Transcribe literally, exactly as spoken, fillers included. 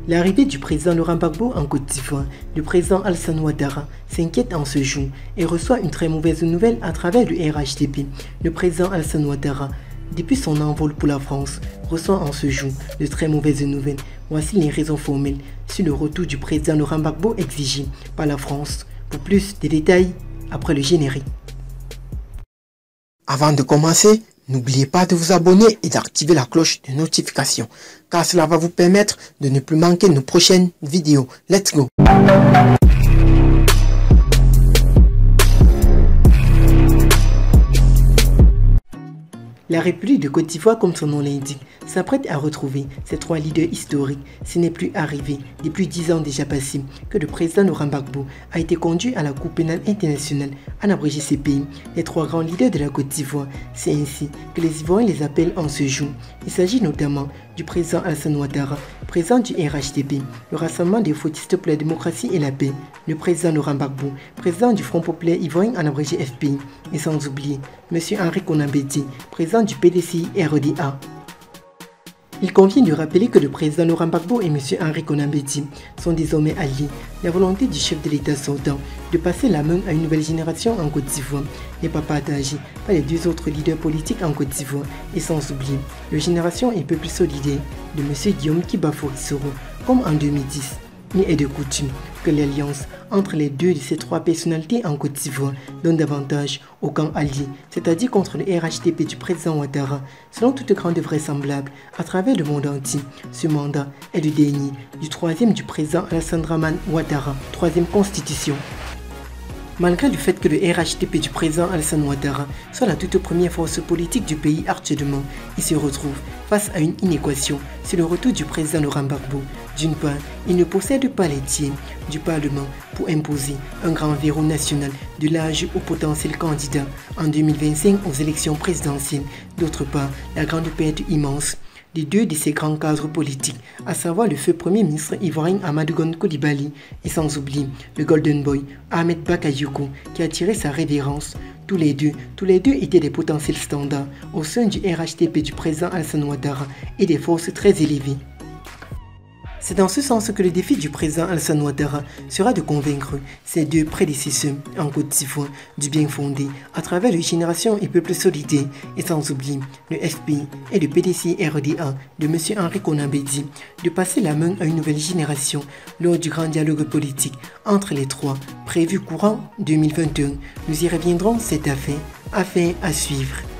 L'arrivée du président Laurent Gbagbo en Côte d'Ivoire, le président Alassane Ouattara s'inquiète en ce jour et reçoit une très mauvaise nouvelle à travers le R H D P. Le président Alassane Ouattara, depuis son envol pour la France, reçoit en ce jour de très mauvaises nouvelles. Voici les raisons formelles sur le retour du président Laurent Gbagbo exigé par la France. Pour plus de détails, après le générique. Avant de commencer, n'oubliez pas de vous abonner et d'activer la cloche de notification, car cela va vous permettre de ne plus manquer nos prochaines vidéos. Let's go! La République de Côte d'Ivoire, comme son nom l'indique, s'apprête à retrouver ses trois leaders historiques. Ce n'est plus arrivé depuis dix ans déjà passés que le président Laurent Gbagbo a été conduit à la Cour pénale internationale en abrégé C P I. Les trois grands leaders de la Côte d'Ivoire, c'est ainsi que les Ivoiriens les appellent en ce jour. Il s'agit notamment du président Alassane Ouattara, président du R H D P, le Rassemblement des fautistes pour la démocratie et la paix, le président Laurent Gbagbo, président du Front populaire ivoirien en abrégé F P I, et sans oublier M. Henri Konan Bédié, président du P D C I R D A. Il convient de rappeler que le président Laurent Gbagbo et M. Henri Konan Bédié sont désormais alliés. La volonté du chef de l'État sortant de passer la main à une nouvelle génération en Côte d'Ivoire n'est pas partagée par les deux autres leaders politiques en Côte d'Ivoire, et sans oublier la génération un peu plus solidaire de M. Guillaume Kibafouri Soro, comme en deux mille dix. Il est de coutume que l'alliance entre les deux de ces trois personnalités en Côte d'Ivoire donne davantage au camp allié, c'est-à-dire contre le R H D P du président Ouattara. Selon toute grande vraisemblable, à travers le monde entier, ce mandat est le dernier du troisième du président Alassane Dramane Ouattara, troisième constitution. Malgré le fait que le R H D P du président Alassane Ouattara soit la toute première force politique du pays actuellement, il se retrouve face à une inéquation sur le retour du président Laurent Gbagbo. D'une part, il ne possède pas les tiers du Parlement pour imposer un grand verrou national de l'âge au potentiel candidat en deux mille vingt-cinq aux élections présidentielles. D'autre part, la grande perte immense de deux de ces grands cadres politiques, à savoir le feu premier ministre ivoirien Amadou Gon Coulibaly et sans oublier le Golden Boy Ahmed Bakayoko qui a tiré sa révérence. Tous les deux, tous les deux étaient des potentiels standards au sein du R H D P du président Alassane Ouattara et des forces très élevées. C'est dans ce sens que le défi du président Alassane Ouattara sera de convaincre ses deux prédécesseurs en Côte d'Ivoire du bien fondé à travers les générations et peuples solidaires, et sans oublier le F P I et le P D C I R D A de M. Henri Konan Bédié de passer la main à une nouvelle génération lors du grand dialogue politique entre les trois prévu courant deux mille vingt et un. Nous y reviendrons, cette affaire, affaire à suivre.